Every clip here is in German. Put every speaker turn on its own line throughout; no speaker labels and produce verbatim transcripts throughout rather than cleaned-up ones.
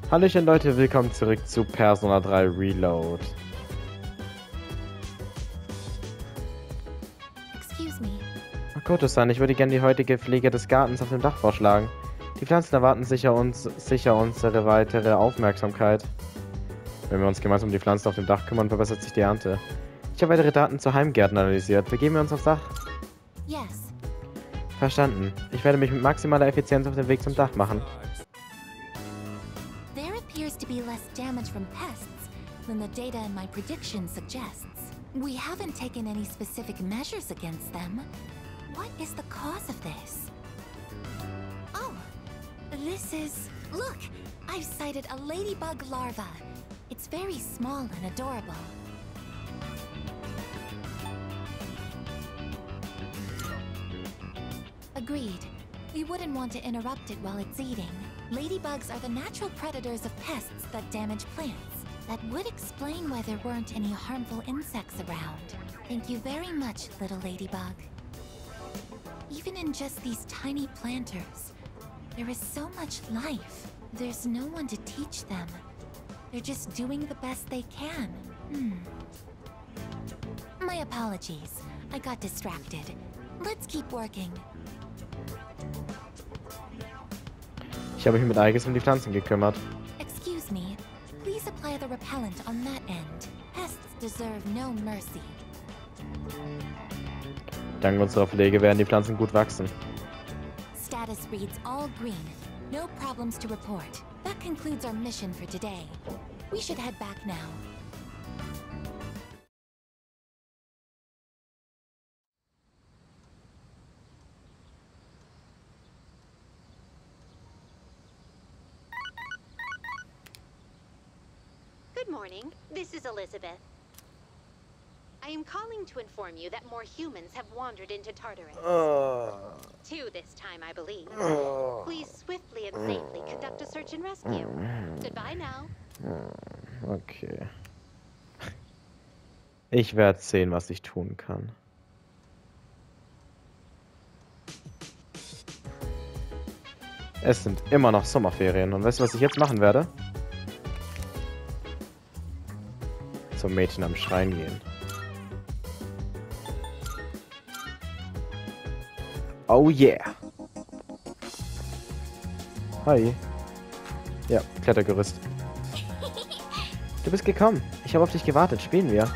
Hallöchen Leute, willkommen zurück zu Persona drei Reload.
Excuse me.
Makoto-san, ich würde gerne die heutige Pflege des Gartens auf dem Dach vorschlagen. Die Pflanzen erwarten sicher, uns, sicher unsere weitere Aufmerksamkeit. Wenn wir uns gemeinsam um die Pflanzen auf dem Dach kümmern, verbessert sich die Ernte. Ich habe weitere Daten zu Heimgärten analysiert. Begeben wir uns aufs Dach?
Yes.
Verstanden. Ich werde mich mit maximaler Effizienz auf den Weg zum Dach machen.
There appears to be less damage from pests than the data in my prediction suggests. We haven't taken any specific measures against them. What is the cause of this? Oh, this is... Look! I've sighted a ladybug larva. It's very small and adorable. Agreed. We wouldn't want to interrupt it while it's eating. Ladybugs are the natural predators of pests that damage plants. That would explain why there weren't any harmful insects around. Thank you very much, little ladybug. Even in just these tiny planters, there is so much life. There's no one to teach them. They're just doing the best they can. Hmm. My apologies. I got distracted. Let's keep working.
Ich habe mich mit Aigis um die Pflanzen gekümmert.
Excuse me. Please apply the repellent on that end. Pests deserve no mercy.
Dank unserer Pflege werden die Pflanzen gut wachsen.
Status reads all green. No problems to report. That concludes our mission for today. We should head back now.
Good morning. This is Elizabeth. I am calling to inform you that more humans have wandered into Tartarus.
Uh,
Two this time, I believe.
uh,
Please swiftly and safely conduct a search and rescue. Goodbye now.
Okay. Ich werde sehen, was ich tun kann. Es sind immer noch Sommerferien. Und weißt du, was ich jetzt machen werde? Zum Mädchen am Schrein gehen. Oh yeah. Hi. Ja, Klettergerüst. Du bist gekommen. Ich habe auf dich gewartet. Spielen wir.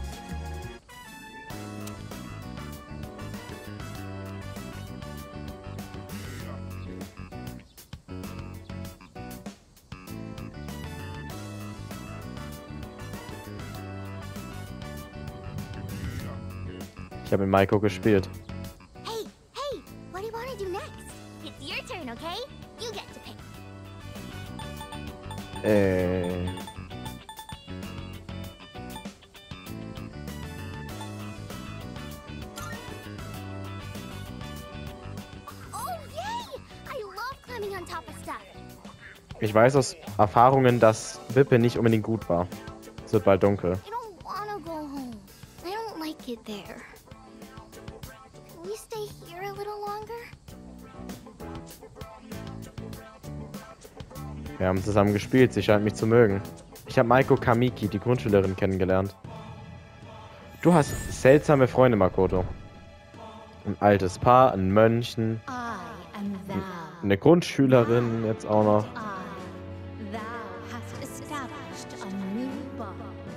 Ich habe mit Maiko gespielt.
Hey, hey, what do you want to do next? It's your turn, okay? You get to pick.
Äh.
Oh, yay! I love climbing on top of stuff.
Ich weiß aus Erfahrungen, dass Wippe nicht unbedingt gut war. Es wird bald dunkel.
I don't want to go home. I don't like it there. Can we stay here a little longer?
Wir haben zusammen gespielt. Sie scheint mich zu mögen. Ich habe Maiko Kamiki, die Grundschülerin, kennengelernt. Du hast seltsame Freunde, Makoto. Ein altes Paar, ein Mönchen,
I am thou.
eine Grundschülerin jetzt auch noch.
I, thou hast established a new bond.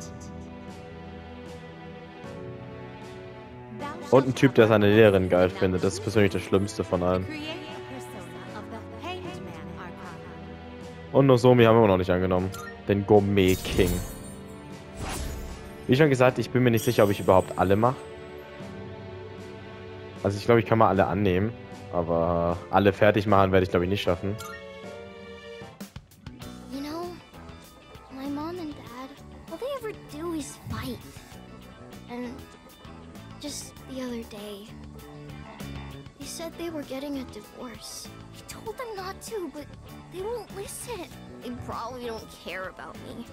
Thou
Und ein Typ, der seine Lehrerin geil findet. Das ist persönlich das Schlimmste von allen.
create a persona of the Hanged Man Arcana.
Und Nozomi haben wir immer noch nicht angenommen. Den Gourmet King. Wie schon gesagt, ich bin mir nicht sicher, ob ich überhaupt alle mache. Also ich glaube, ich kann mal alle annehmen. Aber alle fertig machen werde ich, glaube ich, nicht schaffen.
You know, my mom and dad, all they ever do is fight. And just the other day, they said they were getting a divorce. I told them not to, but they won't listen. They probably don't care about me.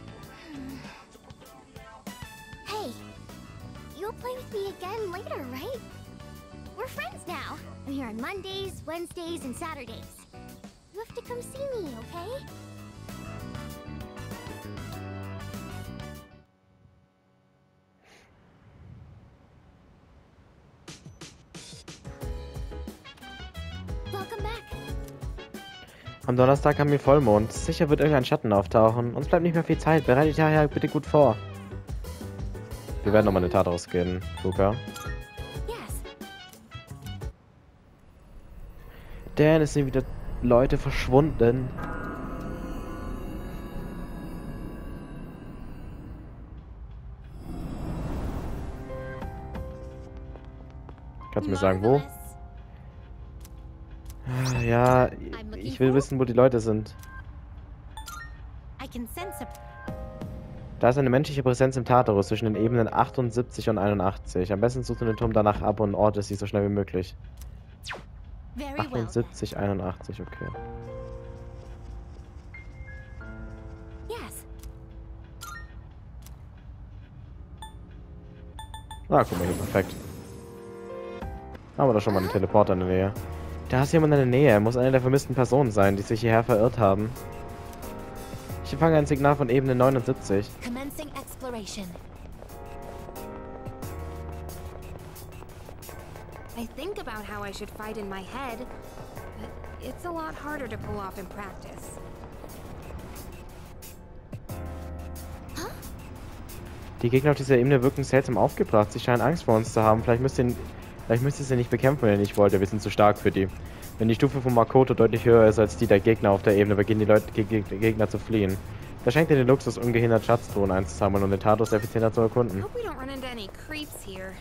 Hey, you'll play with me again later, right? We're friends now. I'm here on Mondays, Wednesdays, and Saturdays. You have to come see me, okay?
Am Donnerstag haben wir Vollmond. Sicher wird irgendein Schatten auftauchen. Uns bleibt nicht mehr viel Zeit. Bereite dich daher bitte gut vor. Wir werden nochmal eine Tat ausgehen, Luca.
Yes.
Dan, es sind wieder Leute verschwunden. Kannst du mir sagen, wo?
Marvelous.
Ah, ja, ich will wissen, wo die Leute sind.
I can sense a
Da ist eine menschliche Präsenz im Tartarus zwischen den Ebenen achtundsiebzig und einundachtzig. Am besten suchst du den Turm danach ab und orte sie so schnell wie möglich.
very well.
achtundsiebzig, einundachtzig, okay.
Yes.
Ah, guck mal hier, perfekt. Haben wir doch schon mal einen Teleporter in der Nähe. Da ist jemand in der Nähe. Er muss eine der vermissten Personen sein, die sich hierher verirrt haben. Ich empfange ein Signal von Ebene neunundsiebzig.
Commencing exploration.
I think about how I should fight in my head, but it's a lot harder to pull off in practice.
Die Gegner auf dieser Ebene wirken seltsam aufgebracht. Sie scheinen Angst vor uns zu haben. Vielleicht müsst ihr, vielleicht müsst ihr sie nicht bekämpfen, wenn ihr nicht wollt. Wir sind zu stark für die. Wenn die Stufe von Makoto deutlich höher ist als die der Gegner auf der Ebene, beginnen die Leute, Geg Geg Gegner zu fliehen. Da schenkt ihr den Luxus, ungehindert Schatztruhen einzusammeln und den Tartarus effizienter zu erkunden.
Hope we don't run into any creeps here.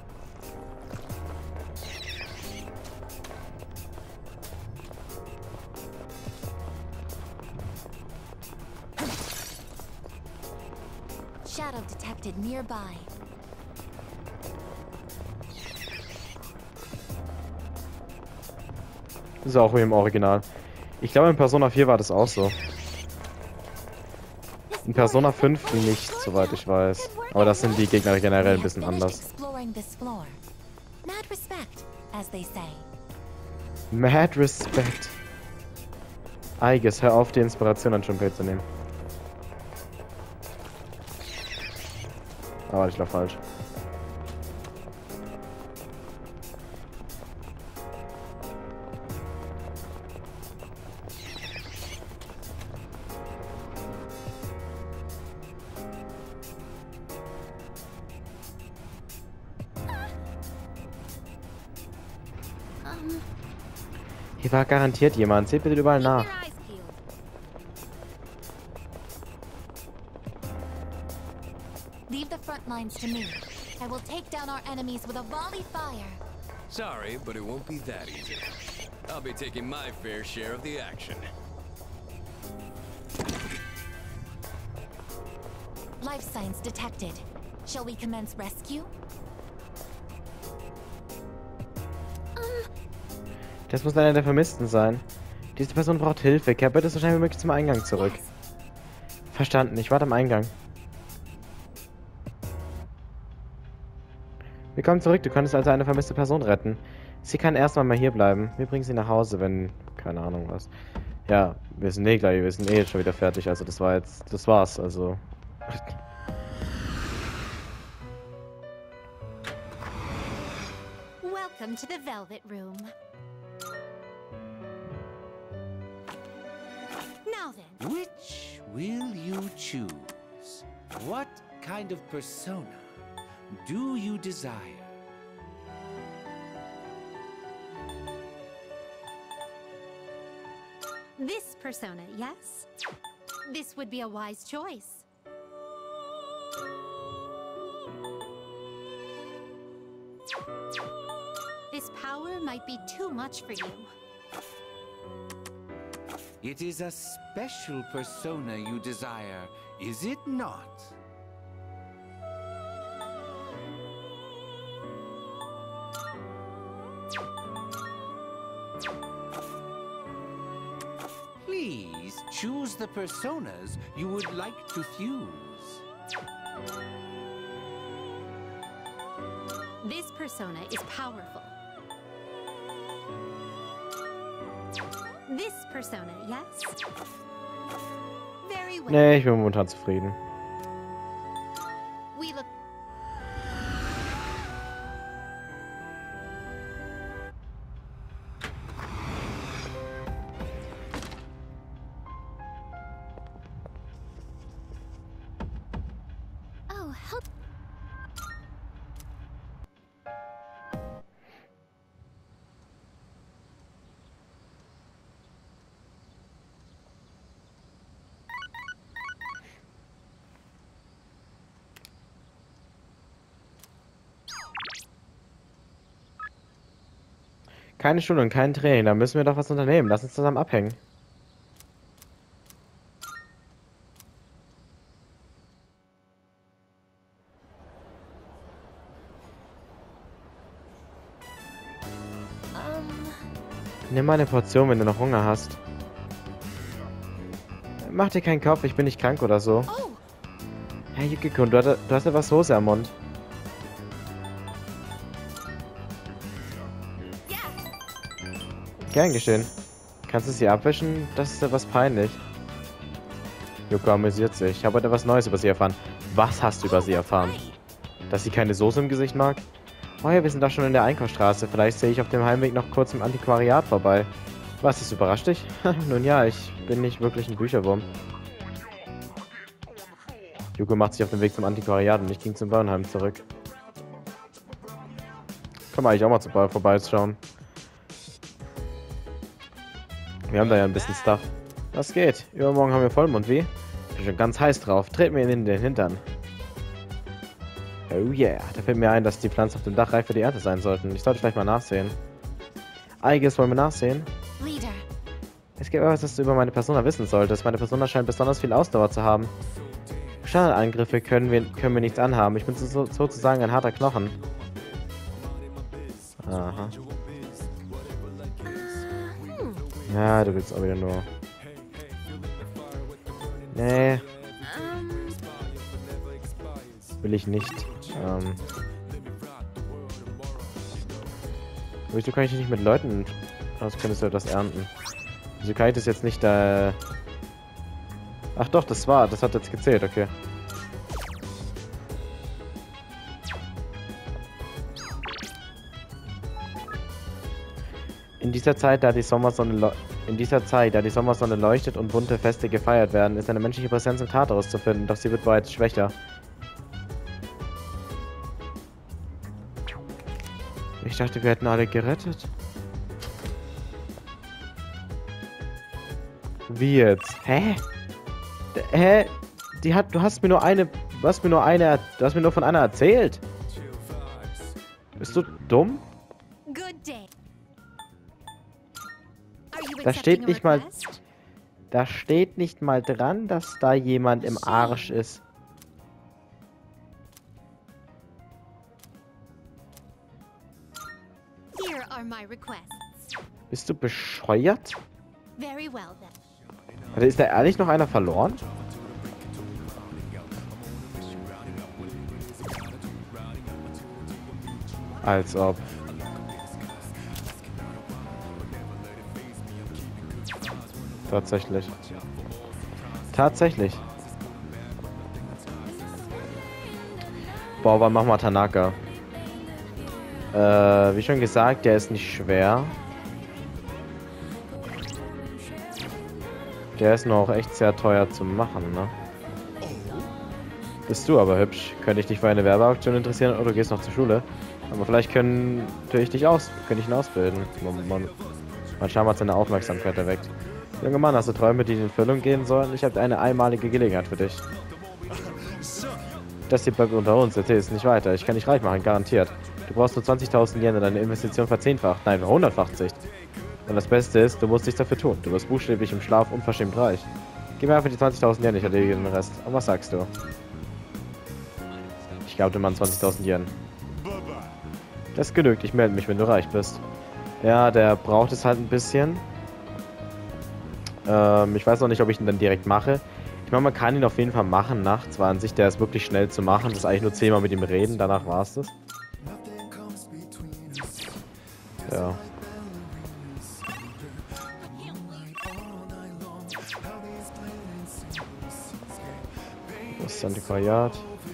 Shadow detected nearby.
Das ist auch wie im Original. Ich glaube, in Persona vier war das auch so. In Persona fünf nicht, soweit ich weiß. Aber das sind die Gegner generell ein bisschen anders.
Exploring this floor. Mad respect, as they say.
Mad Respect. Eiges, hör auf, die Inspiration an Junpei zu nehmen. Aber ich glaube falsch.
Um,
Hier war garantiert jemand. Seht bitte überall
Keep
nach.
your eyes peeled.
Leave the front lines to me. I will take down our enemies with a volley fire.
Sorry, but it won't be that easy. I'll be taking my fair share of the action.
Life signs detected. Shall we commence rescue?
Das muss einer der Vermissten sein. Diese Person braucht Hilfe. Kehr bitte so schnell wie möglich zum Eingang zurück.
Yes.
Verstanden, ich warte am Eingang. Willkommen zurück, du könntest also eine vermisste Person retten. Sie kann erstmal mal hier bleiben. Wir bringen sie nach Hause, wenn... keine Ahnung was. Ja, wir sind eh gleich, wir sind eh jetzt schon wieder fertig, also das war jetzt... das war's, also...
Welcome to the Velvet Room. Now then,
Which will you choose? What kind of persona do you desire?
This persona, yes? This would be a wise choice. This power might be too much for you.
It is a special persona you desire, is it not? Please choose the personas you would like to fuse.
This persona is powerful. This persona, yes? Very well.
Nee, ich bin momentan zufrieden.
We look.
Keine Schule und kein Training, da müssen wir doch was unternehmen. Lass uns zusammen abhängen. Nimm mal eine Portion, wenn du noch Hunger hast. Mach dir keinen Kopf, ich bin nicht krank oder so.
Oh,
Hey Yukiko, du, du hast etwas Soße am Mund. Gern geschehen. Kannst du sie abwischen? Das ist etwas peinlich. Yuko amüsiert sich. Ich habe heute etwas Neues über sie erfahren. Was hast du über sie erfahren? Dass sie keine Soße im Gesicht mag? Oh ja, wir sind doch schon in der Einkaufsstraße. Vielleicht sehe ich auf dem Heimweg noch kurz im Antiquariat vorbei. Was, das überrascht dich? Nun ja, ich bin nicht wirklich ein Bücherwurm. Yuko macht sich auf den Weg zum Antiquariat und ich ging zum Bauernheim zurück. Kann man eigentlich auch mal zu Ball vorbeischauen. Wir haben da ja ein bisschen Stuff. Was geht? Übermorgen haben wir Vollmond, wie? Bin schon ganz heiß drauf. Dreht mir in den Hintern. Oh yeah. Da fällt mir ein, dass die Pflanzen auf dem Dach reif für die Ernte sein sollten. Ich sollte vielleicht mal nachsehen. Einiges wollen wir nachsehen.
Leader.
Es gibt etwas, das du über meine Persona wissen solltest. Meine Persona scheint besonders viel Ausdauer zu haben. Standardangriffe können wir, können wir nichts anhaben. Ich bin so, sozusagen ein harter Knochen. Aha. Ja, du willst auch wieder nur... Nee. Will ich nicht. Ähm. Wieso kann ich nicht mit Leuten... Aus könntest du etwas ernten. Wieso kann ich das jetzt nicht da... Äh... Ach doch, das war... Das hat jetzt gezählt, okay. In dieser Zeit, da die Sommersonne in dieser Zeit, da die Sommersonne leuchtet und bunte Feste gefeiert werden, ist eine menschliche Präsenz im Tartarus zu finden, doch sie wird bereits schwächer. Ich dachte, wir hätten alle gerettet. Wie jetzt? Hä? D hä? Die hat, du hast mir nur eine, du hast mir nur eine, du hast mir nur von einer erzählt. Bist du dumm?
Good day.
Da steht nicht mal, da steht nicht mal dran, dass da jemand im Arsch ist.
Here are my requests.
Bist du bescheuert?
Very well then.
Also ist da ehrlich noch einer verloren? Als ob. Tatsächlich. Tatsächlich. Boah, wann machen wir Tanaka? Äh, wie schon gesagt, der ist nicht schwer. Der ist noch echt sehr teuer zu machen, ne? Bist du aber hübsch. Könnte ich dich für eine Werbeauktion interessieren oder du gehst noch zur Schule? Aber vielleicht können ich dich aus, könnte ich ihn ausbilden. Man, man, mein Charme hat seine Aufmerksamkeit erweckt. Junger Mann, hast du Träume, die in Erfüllung gehen sollen? Ich habe eine einmalige Gelegenheit für dich. Das hier bleibt unter uns, erzähl es nicht weiter. Ich kann dich reich machen, garantiert. Du brauchst nur zwanzigtausend Yen und deine Investition verzehnfacht. Nein, verhundertfachzig. Und das Beste ist, du musst nichts dafür tun. Du wirst buchstäblich im Schlaf unverschämt reich. Gib mir einfach die zwanzigtausend Yen, ich erledige den Rest. Und was sagst du? Ich glaube, du meinst zwanzigtausend Yen. Das genügt, ich melde mich, wenn du reich bist. Ja, der braucht es halt ein bisschen. Ähm, ich weiß noch nicht, ob ich ihn dann direkt mache. Ich meine, man kann ihn auf jeden Fall machen nachts, weil an sich der ist wirklich schnell zu machen. Das ist eigentlich nur zehnmal mit ihm reden, danach war es das. Ja. Das ist Antiquariat.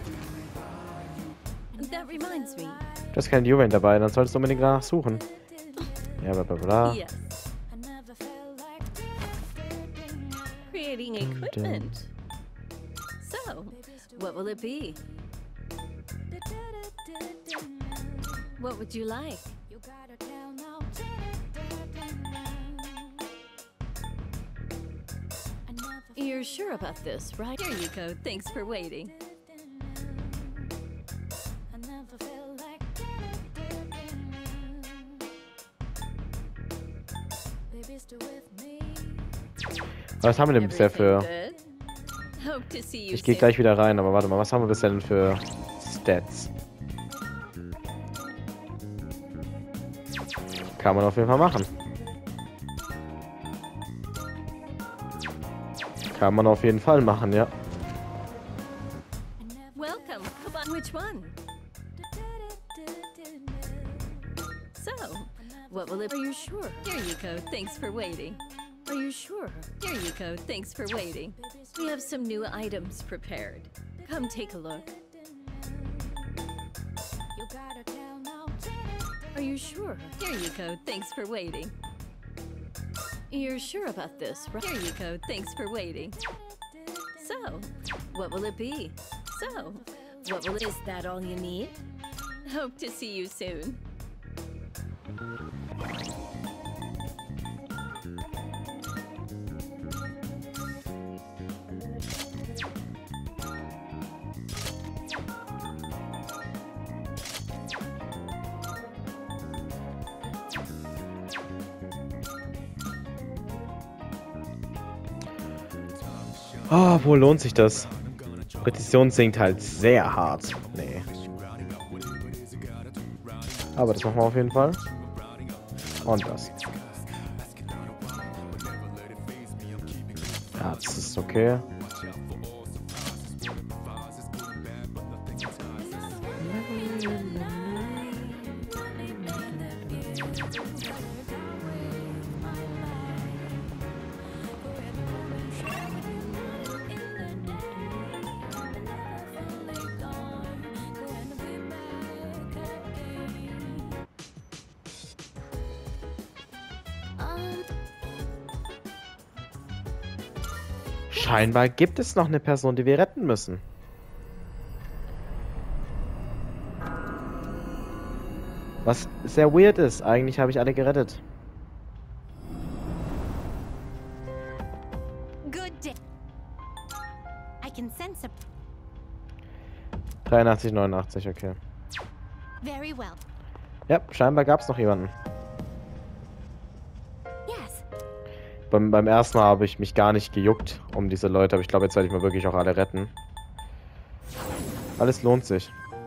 That reminds me.
Du hast keinen Juwelen dabei, dann solltest du unbedingt danach suchen. Ja, bla bla bla.
Yes. Creating equipment. So, what will it be? What would you like? You're sure about this, right? Here you go. Thanks for waiting.
Was haben wir denn bisher für...
Hope to see you
Ich gehe
soon.
gleich wieder rein, aber warte mal, was haben wir bisher denn für Stats? Kann man auf jeden Fall machen. Kann man auf jeden Fall machen, ja.
Welcome. Come on. Which one? So, what will it? Are you sure? Here you go. Thanks for waiting. Are you sure? Here you go. Thanks for waiting. We have some new items prepared. Come take a look. Are you sure? Here you go. Thanks for waiting. You're sure about this, right? Here you go. Thanks for waiting. So, what will it be? So, what will it? Is that all you need? Hope to see you soon.
Ah, wo lohnt sich das? Präzision sinkt halt sehr hart. Nee. Aber das machen wir auf jeden Fall. Und das. Ja, das ist okay. Scheinbar gibt es noch eine Person, die wir retten müssen. Was sehr weird ist. Eigentlich habe ich alle gerettet.
Good day. I can sense a...
dreiundachtzig, neunundachtzig, okay.
Very well.
Ja, scheinbar gab es noch jemanden.
Yes.
Beim, beim ersten Mal habe ich mich gar nicht gejuckt um diese Leute, aber ich glaube, jetzt werde ich mal wirklich auch alle retten. Alles lohnt sich.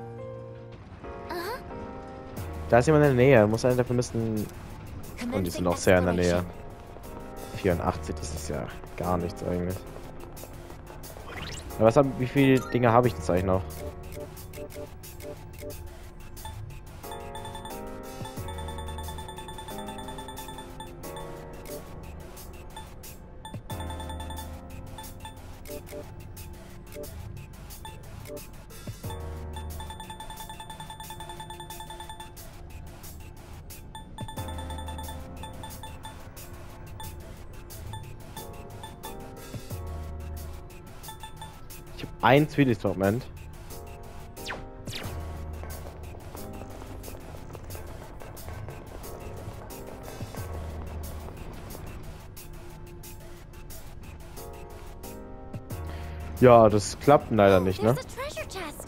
Da ist jemand in der Nähe. Muss einer der Vermissten... Und die sind auch sehr in der Nähe. vierundachtzig, das ist ja gar nichts eigentlich. Ja, was hab, wie viele Dinge habe ich jetzt eigentlich noch? Ich habe ein Zwiebelfragment. Ja, das klappt leider nicht, ne?
There's a treasure chest.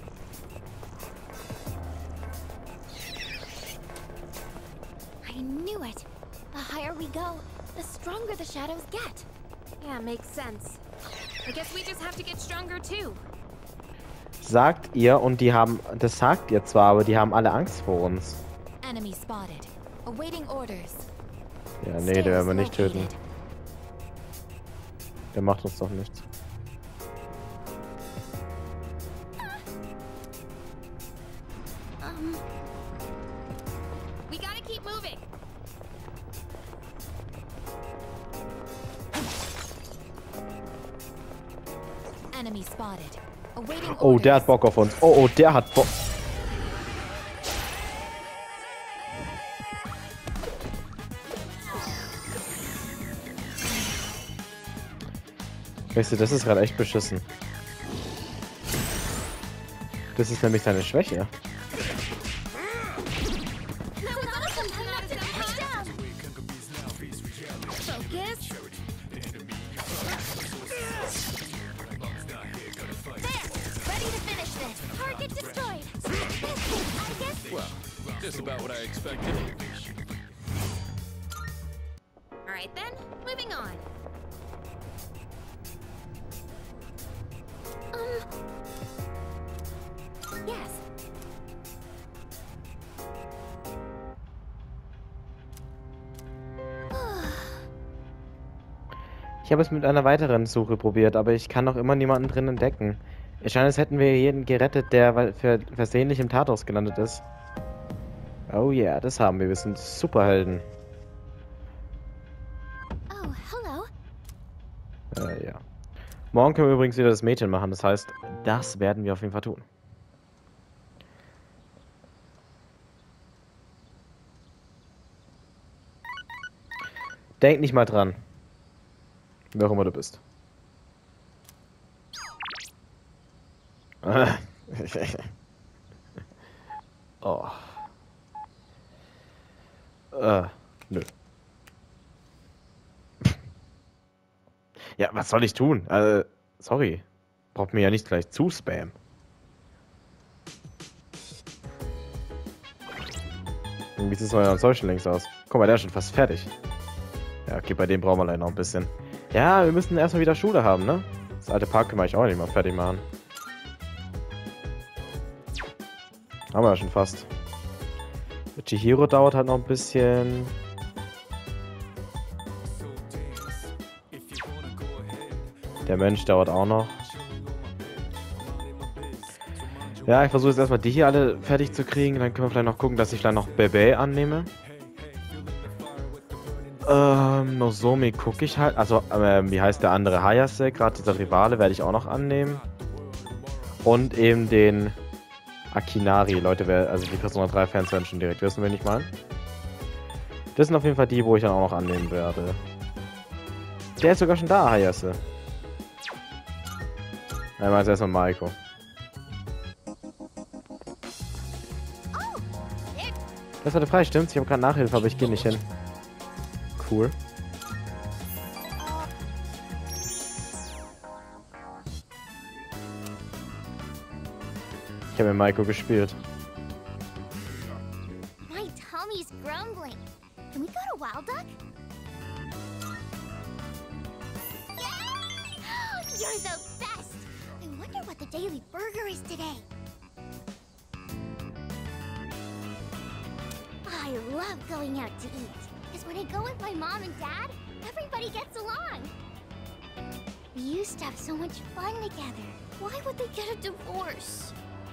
I knew it. The higher we go, the stronger the shadows get.
Yeah, makes sense. I guess we just have to get stronger too.
Sagt ihr, und die haben, das sagt ihr zwar, aber die haben alle Angst vor uns.
Enemy spotted. Awaiting orders.
Ja, nee, den werden wir nicht töten. Der macht uns doch nichts.
Um,
We gotta keep moving.
enemy spotted. Awaiting
Oh, der
orders.
hat Bock auf uns. Oh, oh, der hat Bock. Weißt du, das ist gerade echt beschissen. Das ist nämlich seine Schwäche.
Focus.
Ready to finish this. Target destroyed. I guess
Well, just about what I expected.
All right then, moving on.
Ich habe es mit einer weiteren Suche probiert, aber ich kann noch immer niemanden drin entdecken. Es scheint, als hätten wir jeden gerettet, der für versehentlich im Tatort gelandet ist. Oh ja, yeah, das haben wir. Wir sind Superhelden.
Oh, hello.
Äh, ja. Morgen können wir übrigens wieder das Mädchen machen. Das heißt, das werden wir auf jeden Fall tun. Denk nicht mal dran. Wer auch immer du bist. Oh. Äh, nö. Ja, was soll ich tun? Äh, sorry. Braucht mir ja nicht gleich zu spammen. Wie sieht es bei euren Social Links aus? Guck mal, der ist schon fast fertig. Ja, okay, bei dem brauchen wir leider noch ein bisschen. Ja, wir müssen erstmal wieder Schule haben, ne? Das alte Park können wir eigentlich auch nicht mal fertig machen. Haben wir ja schon fast. Chihiro dauert halt noch ein bisschen. Der Mensch dauert auch noch. Ja, ich versuche jetzt erstmal die hier alle fertig zu kriegen. Dann können wir vielleicht noch gucken, dass ich vielleicht noch Bebe annehme. Ähm, Nozomi gucke ich halt. Also, ähm, wie heißt der andere? Hayase, gerade dieser Rivale, werde ich auch noch annehmen. Und eben den Akinari. Leute, wer, also die Persona drei Fans werden schon direkt wissen, wen ich meine. Das sind auf jeden Fall die, wo ich dann auch noch annehmen werde. Der ist sogar schon da, Hayase. Ja, mal erstmal Maiko. Das war frei, stimmt's? Ich habe gerade Nachhilfe, aber ich gehe nicht hin. Cool. Ich habe mit Maiko gespielt.
My tummy's grumbling. Can we go to Wild Duck? You're the best! I wonder what the daily burger is today. I love going out to eat. Because when I go with my mom and dad, everybody gets along. We used to have so much fun together. Why would they get a divorce?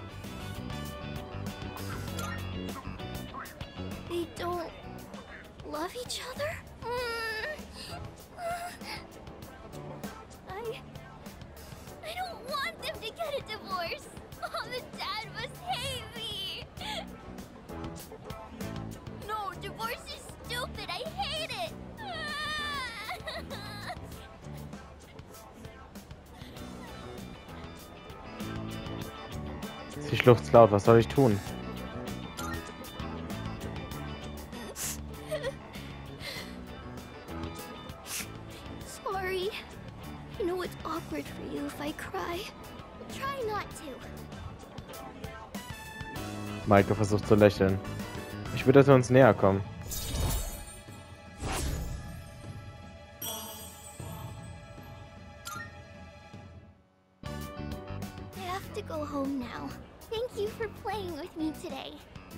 They don't love each other? I... I don't want them to get a divorce. Mom and dad must hate me. No, divorce is stupid. I hate it.
Sie schluchzt laut. Was soll ich tun?
Sorry. I know it's awkward for you if I cry. Try not to.
Maiko versucht zu lächeln. Ich würde, dass wir uns näher kommen.
I have to go home now. Thank you for playing with me today.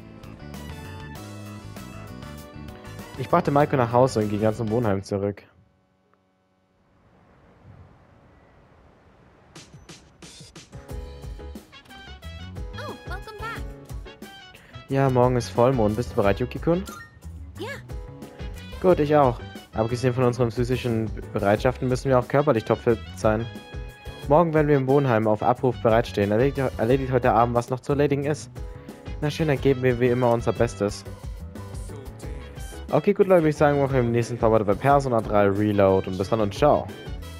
Ich brachte Maiko nach Hause und ging ganz zum Wohnheim zurück.
Oh, welcome back.
Ja, morgen ist Vollmond. Bist du bereit, Yuki-kun?
Ja.
Gut, ich auch. Abgesehen von unseren physischen Bereitschaften müssen wir auch körperlich topfit sein. Morgen werden wir im Wohnheim auf Abruf bereitstehen. Erledigt, erledigt heute Abend, was noch zu erledigen ist. Na schön, dann geben wir wie immer unser Bestes. Okay, gut, Leute, würde ich sagen, wir machen im nächsten Part bei Persona drei Reload und bis dann und ciao.